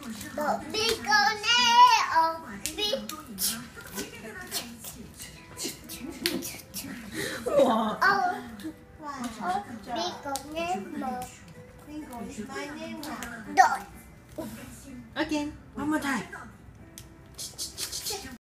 The fingernail. Wow. Oh, fingernail. Bingo is my name now. Dot. Again. One more time.